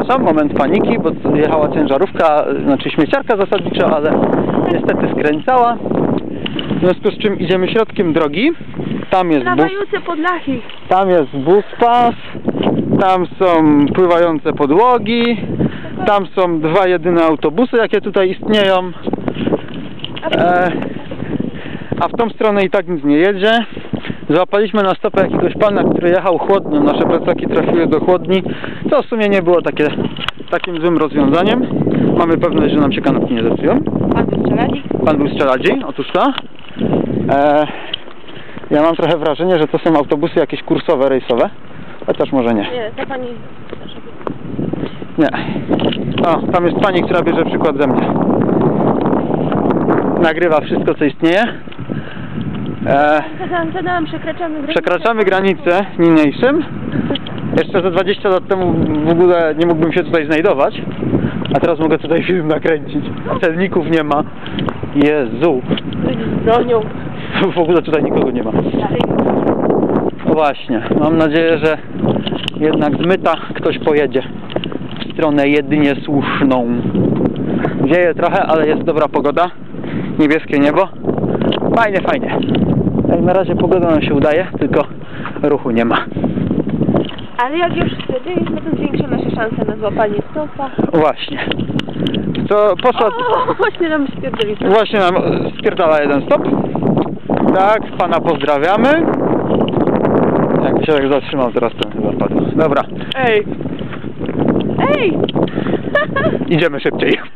przepraszam, moment paniki, bo jechała ciężarówka, znaczy śmieciarka zasadnicza, ale niestety skręcała. W związku z czym idziemy środkiem drogi. Tam jest tam jest buspas, tam są pływające podłogi, tam są dwa jedyne autobusy, jakie tutaj istnieją. A w tą stronę i tak nic nie jedzie. Złapaliśmy na stopę jakiegoś pana, który jechał chłodnią. Nasze plecaki trafiły do chłodni, co w sumie nie było takim złym rozwiązaniem. Mamy pewność, że nam się kanapki nie zepsują. Pan był z Czeladzi, otóż to. Ja mam trochę wrażenie, że to są autobusy jakieś kursowe, rejsowe. Chociaż może nie. Nie, ta pani... Nie. O, tam jest pani, która bierze przykład ze mnie. Nagrywa wszystko, co istnieje. Przekraczamy granicę niniejszym. Jeszcze za 20 lat temu w ogóle nie mógłbym się tutaj znajdować. A teraz mogę tutaj film nakręcić. Celników nie ma. Jezu. Bronią. W ogóle tutaj nikogo nie ma. No właśnie. Mam nadzieję, że jednak z Myta ktoś pojedzie w stronę jedynie słuszną. Wieje trochę, ale jest dobra pogoda. Niebieskie niebo. Fajnie, fajnie. Jak na razie pogoda nam się udaje, tylko ruchu nie ma. Ale jak już stwierdziliśmy, to zwiększa nasze szanse na złapanie stopa. Właśnie. To poszła... Właśnie nam spierdoli. Właśnie nam spierdala jeden stop. Tak, pana pozdrawiamy. Jakby się tak zatrzymał, teraz ten chyba padł. Dobra. Ej! Idziemy szybciej.